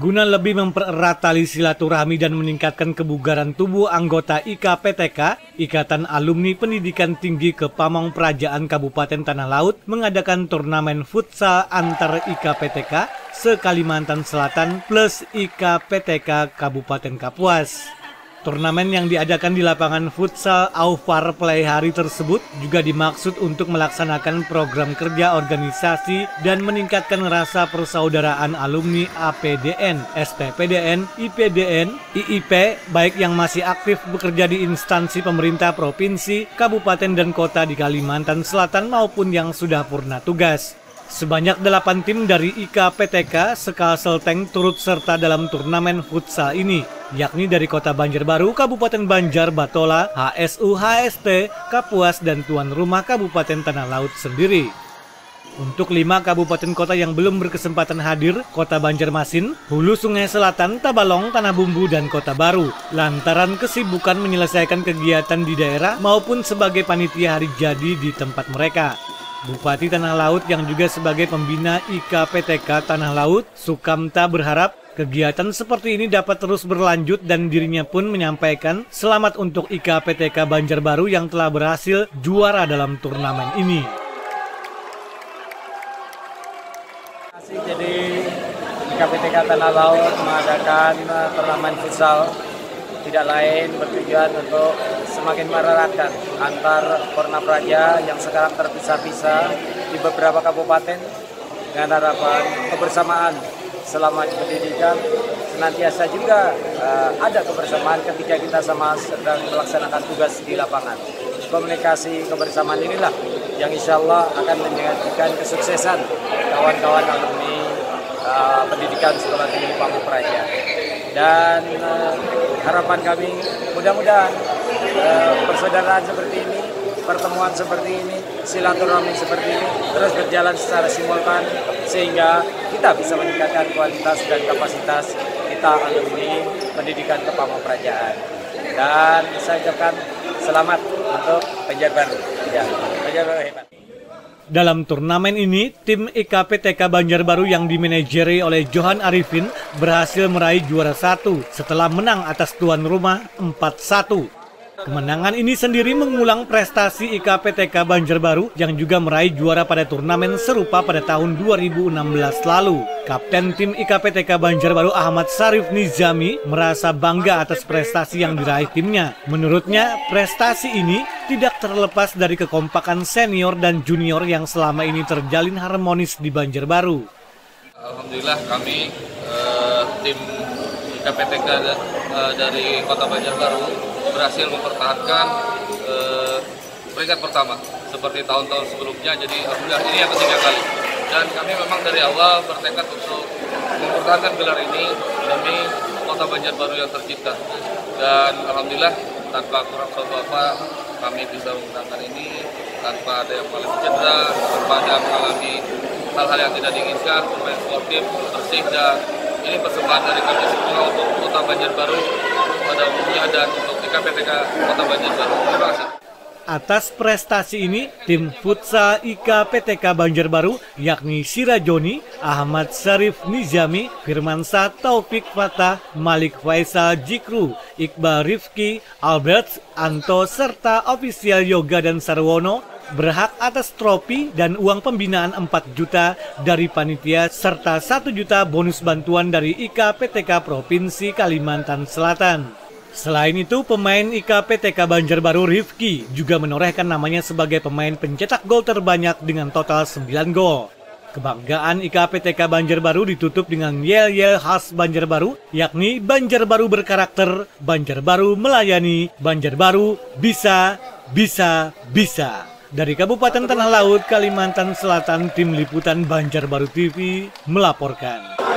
Guna lebih mempererat tali silaturahmi dan meningkatkan kebugaran tubuh anggota IKPTK, Ikatan Alumni Pendidikan Tinggi Kepamong Prajaan Kabupaten Tanah Laut mengadakan turnamen futsal antar IKPTK se-Kalimantan Selatan plus IKPTK Kabupaten Kapuas. Turnamen yang diadakan di lapangan futsal Aufar Play hari tersebut juga dimaksud untuk melaksanakan program kerja organisasi dan meningkatkan rasa persaudaraan alumni APDN, STPDN, IPDN, IIP, baik yang masih aktif bekerja di instansi pemerintah provinsi, kabupaten dan kota di Kalimantan Selatan maupun yang sudah purna tugas. Sebanyak 8 tim dari IKPTK se-Kalsel Tank turut serta dalam turnamen futsal ini, yakni dari Kota Banjarbaru, Kabupaten Banjar, Batola, HSU, HST, Kapuas, dan tuan rumah Kabupaten Tanah Laut sendiri. Untuk 5 kabupaten kota yang belum berkesempatan hadir, Kota Banjarmasin, Hulu Sungai Selatan, Tabalong, Tanah Bumbu, dan Kota Baru, lantaran kesibukan menyelesaikan kegiatan di daerah maupun sebagai panitia hari jadi di tempat mereka. Bupati Tanah Laut yang juga sebagai pembina IKPTK Tanah Laut, Sukamta, berharap kegiatan seperti ini dapat terus berlanjut dan dirinya pun menyampaikan selamat untuk IKPTK Banjarbaru yang telah berhasil juara dalam turnamen ini. Jadi IKPTK Tanah Laut mengadakan turnamen futsal tidak lain bertujuan untuk semakin mereratkan antar Porna Praja yang sekarang terpisah-pisah di beberapa kabupaten dengan harapan kebersamaan selama pendidikan senantiasa juga ada kebersamaan ketika kita sama sedang melaksanakan tugas di lapangan. Komunikasi kebersamaan inilah yang insya Allah akan menjadikan kesuksesan kawan-kawan alumni pendidikan sekolah tinggi Pamong Praja. Dan harapan kami mudah-mudahan persaudaraan seperti ini, pertemuan seperti ini, silaturahmi seperti ini terus berjalan secara simultan sehingga kita bisa meningkatkan kualitas dan kapasitas kita alumni pendidikan Kepamong Prajaan. Dan saya ucapkan selamat untuk Banjarbaru. Ya, Banjarbaru hebat. Dalam turnamen ini, tim IKPTK Banjarbaru yang dimanajeri oleh Johan Arifin berhasil meraih juara 1 setelah menang atas tuan rumah 4-1. Kemenangan ini sendiri mengulang prestasi IKPTK Banjarbaru yang juga meraih juara pada turnamen serupa pada tahun 2016 lalu. Kapten tim IKPTK Banjarbaru Ahmad Sarif Nizami merasa bangga atas prestasi yang diraih timnya. Menurutnya, prestasi ini tidak terlepas dari kekompakan senior dan junior yang selama ini terjalin harmonis di Banjarbaru. Alhamdulillah kami tim IKPTK dari Kota Banjarbaru berhasil mempertahankan peringkat pertama seperti tahun-tahun sebelumnya. Jadi alhamdulillah ini yang ketiga kali. Dan kami memang dari awal bertekad untuk mempertahankan gelar ini demi Kota Banjarbaru yang tercipta. Dan alhamdulillah tanpa kurang suatu apa kami bisa memenangkan ini tanpa ada yang mengalami cedera, tanpa ada yang mengalami hal-hal yang tidak diinginkan, bermain sportif, bersih, dan ini persembahan dari kami semua untuk Kota Banjarbaru pada umumnya dan untuk IKPTK Kota Banjarbaru. Terima kasih. Atas prestasi ini, tim futsal IKPTK Banjarbaru yakni Sirajoni, Ahmad Sarif Nizami, Firmansyah Taufik Fatah, Malik Faisal Jikru, Iqbal Rifki, Albert Anto, serta ofisial Yoga dan Sarwono berhak atas trofi dan uang pembinaan 4 juta dari panitia serta 1 juta bonus bantuan dari IKPTK Provinsi Kalimantan Selatan. Selain itu, pemain IKPTK Banjarbaru Rifki juga menorehkan namanya sebagai pemain pencetak gol terbanyak dengan total 9 gol. Kebanggaan IKPTK Banjarbaru ditutup dengan yel-yel khas Banjarbaru, yakni Banjarbaru berkarakter, Banjarbaru melayani, Banjarbaru bisa, bisa, bisa. Dari Kabupaten Tanah Laut, Kalimantan Selatan, Tim Liputan Banjarbaru TV melaporkan.